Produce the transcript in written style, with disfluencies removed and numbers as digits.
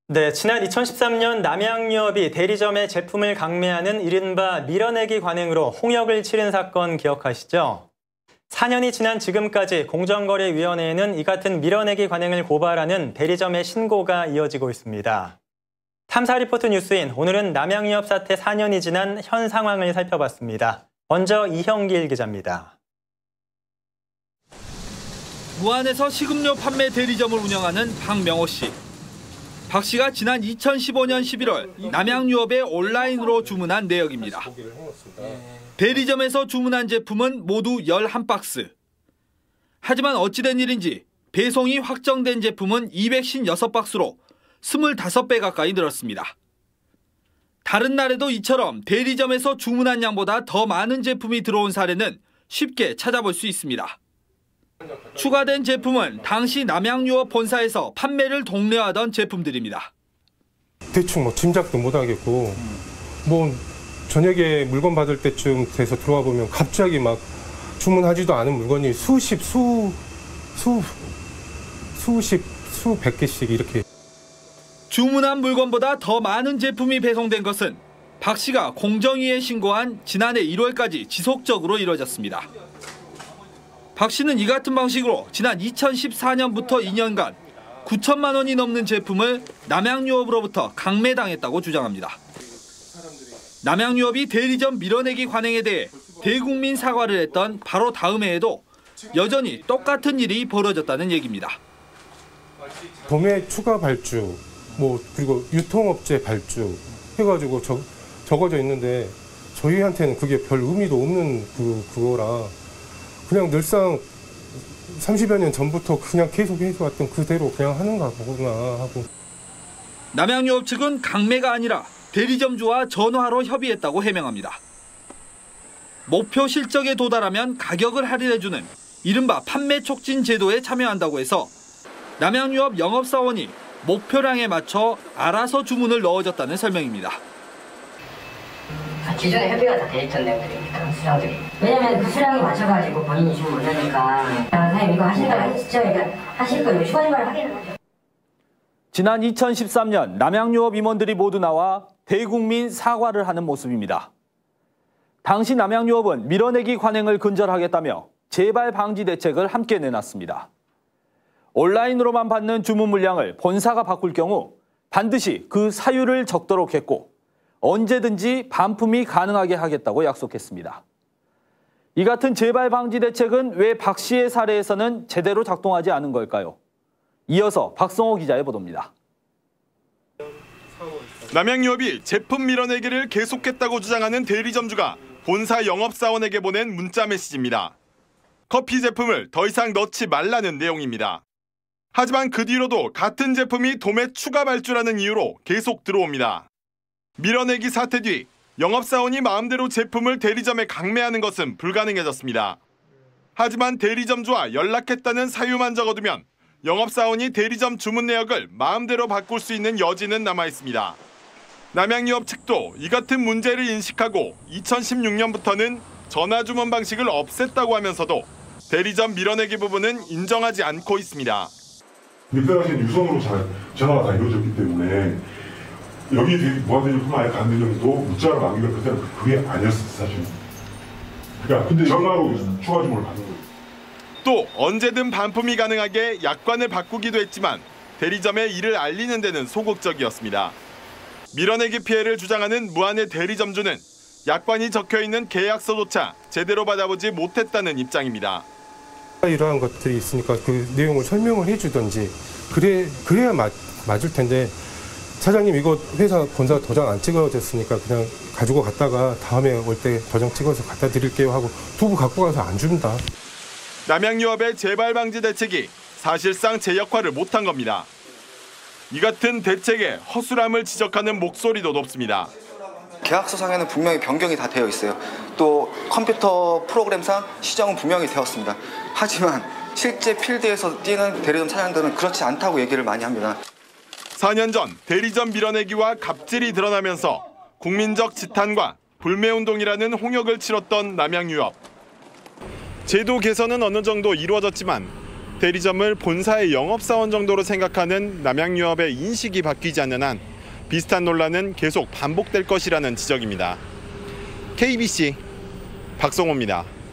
네, 지난 2013년 남양유업이 대리점의 제품을 강매하는 이른바 밀어내기 관행으로 홍역을 치른 사건 기억하시죠? 4년이 지난 지금까지 공정거래위원회에는 이 같은 밀어내기 관행을 고발하는 대리점의 신고가 이어지고 있습니다. 탐사리포트 뉴스인 오늘은 남양유업 사태 4년이 지난 현 상황을 살펴봤습니다. 먼저 이형길 기자입니다. 무안에서 식음료 판매 대리점을 운영하는 박명호 씨. 박 씨가 지난 2015년 11월 남양유업에 온라인으로 주문한 내역입니다. 대리점에서 주문한 제품은 모두 11박스. 하지만 어찌된 일인지 배송이 확정된 제품은 256박스로 25배 가까이 늘었습니다. 다른 날에도 이처럼 대리점에서 주문한 양보다 더 많은 제품이 들어온 사례는 쉽게 찾아볼 수 있습니다. 추가된 제품은 당시 남양유업 본사에서 판매를 독려하던 제품들입니다. 대충 짐작도 못하겠고 저녁에 물건 받을 때쯤 돼서 들어와 보면 갑자기 막 주문하지도 않은 물건이 수십, 수백 개씩 이렇게. 주문한 물건보다 더 많은 제품이 배송된 것은 박 씨가 공정위에 신고한 지난해 1월까지 지속적으로 이뤄졌습니다. 박 씨는 이 같은 방식으로 지난 2014년부터 2년간 9천만 원이 넘는 제품을 남양유업으로부터 강매당했다고 주장합니다. 남양유업이 대리점 밀어내기 관행에 대해 대국민 사과를 했던 바로 다음 해에도 여전히 똑같은 일이 벌어졌다는 얘기입니다. 도매 추가 발주, 그리고 유통업체 발주 해가지고 적어져 있는데 저희한테는 그게 별 의미도 없는 그거라 그냥 늘상 30여 년 전부터 그냥 계속 해왔던 그대로 그냥 하는가 보구나 하고. 남양유업 측은 강매가 아니라 대리점주와 전화로 협의했다고 해명합니다. 목표 실적에 도달하면 가격을 할인해주는 이른바 판매 촉진 제도에 참여한다고 해서 남양유업 영업사원이 목표량에 맞춰 알아서 주문을 넣어줬다는 설명입니다. 기존에 협의가 다 돼 있던 내용들이니까 수량들이. 왜냐면 그 수량에 맞춰가지고 본인이 주문 못하니까 사장님 이거 하신다고 하시죠? 그러니까 하실 거예요. 휴가지말을 하기는 하죠. 지난 2013년 남양유업 임원들이 모두 나와 대국민 사과를 하는 모습입니다. 당시 남양유업은 밀어내기 관행을 근절하겠다며 재발 방지 대책을 함께 내놨습니다. 온라인으로만 받는 주문 물량을 본사가 바꿀 경우 반드시 그 사유를 적도록 했고 언제든지 반품이 가능하게 하겠다고 약속했습니다. 이 같은 재발 방지 대책은 왜 박 씨의 사례에서는 제대로 작동하지 않은 걸까요? 이어서 박성호 기자의 보도입니다. 남양유업이 제품 밀어내기를 계속했다고 주장하는 대리점주가 본사 영업사원에게 보낸 문자 메시지입니다. 커피 제품을 더 이상 넣지 말라는 내용입니다. 하지만 그 뒤로도 같은 제품이 도매 추가 발주라는 이유로 계속 들어옵니다. 밀어내기 사태 뒤 영업사원이 마음대로 제품을 대리점에 강매하는 것은 불가능해졌습니다. 하지만 대리점주와 연락했다는 사유만 적어두면 영업사원이 대리점 주문 내역을 마음대로 바꿀 수 있는 여지는 남아있습니다. 남양유업 측도 이 같은 문제를 인식하고 2016년부터는 전화주문 방식을 없앴다고 하면서도 대리점 밀어내기 부분은 인정하지 않고 있습니다. 그때 당시엔 유선으로 전화가 다 이루어졌기 때문에 여기 무한대리뿐만 아니라 다른 대리점도 문자로 남기면 그때는 그게 아니었어 사실. 그러니까 근데 전화로 추가 주문을 받는 거예요. 또 언제든 반품이 가능하게 약관을 바꾸기도 했지만 대리점의 이를 알리는 데는 소극적이었습니다. 밀어내기 피해를 주장하는 무안의 대리점주는 약관이 적혀있는 계약서조차 제대로 받아보지 못했다는 입장입니다. 이러한 것들이 있으니까 그 내용을 설명을 해주든지 그래야 맞을 텐데 사장님 이거 회사 본사 도장 안 찍어졌으니까 그냥 가지고 갔다가 다음에 올 때 도장 찍어서 갖다 드릴게요 하고 두부 갖고 가서 안 준다. 남양유업의 재발 방지 대책이 사실상 제 역할을 못한 겁니다. 이 같은 대책의 허술함을 지적하는 목소리도 높습니다. 계약서상에는 분명히 변경이 다 되어 있어요. 또 컴퓨터 프로그램상 시정은 분명히 되었습니다. 하지만 실제 필드에서 뛰는 대리점 사장들은 그렇지 않다고 얘기를 많이 합니다. 4년 전 대리점 밀어내기와 갑질이 드러나면서 국민적 지탄과 불매운동이라는 홍역을 치렀던 남양유업. 제도 개선은 어느 정도 이루어졌지만 대리점을 본사의 영업사원 정도로 생각하는 남양유업의 인식이 바뀌지 않는 한 비슷한 논란은 계속 반복될 것이라는 지적입니다. KBC 박성호입니다.